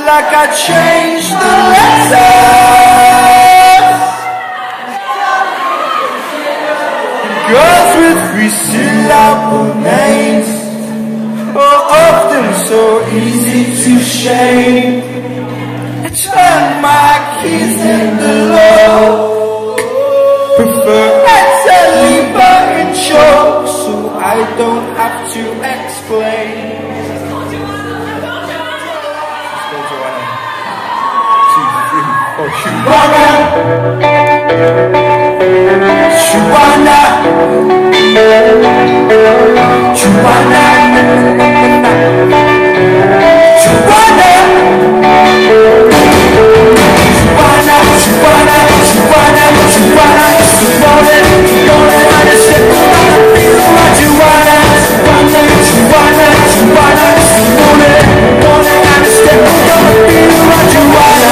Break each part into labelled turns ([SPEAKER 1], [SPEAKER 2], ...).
[SPEAKER 1] like I changed the letters. Girls with 3 syllable names are often so easy to shame. I turn my keys in the low, prefer Italy but in choke, so I don't have to explain. Joanna, Joanna, Joanna, Joanna, Joanna, Joanna, Joanna, Joanna, it's the morning, morning, and it's the morning, Joanna, Joanna, Joanna, Joanna, it's the morning, morning, and it's the morning, Joanna.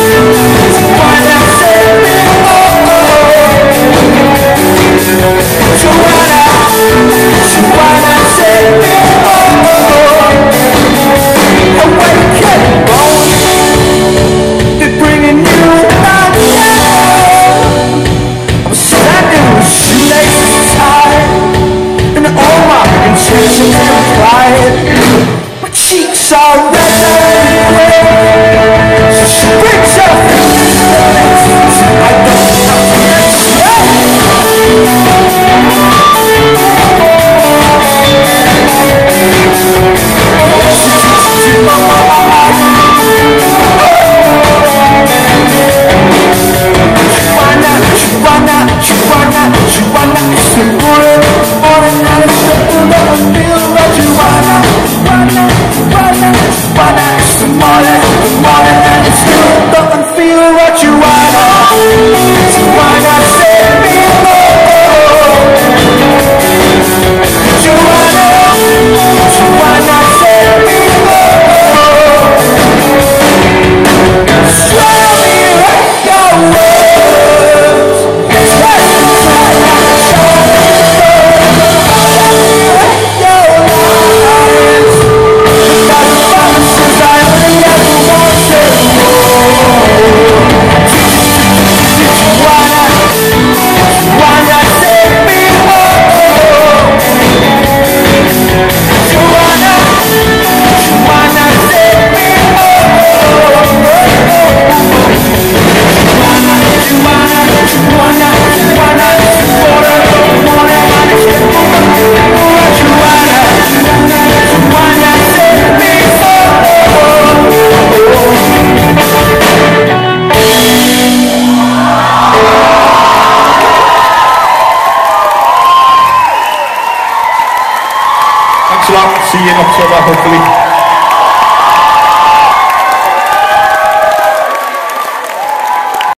[SPEAKER 1] My cheeks are red, so she breaks up. I don't have to see you in October, hopefully.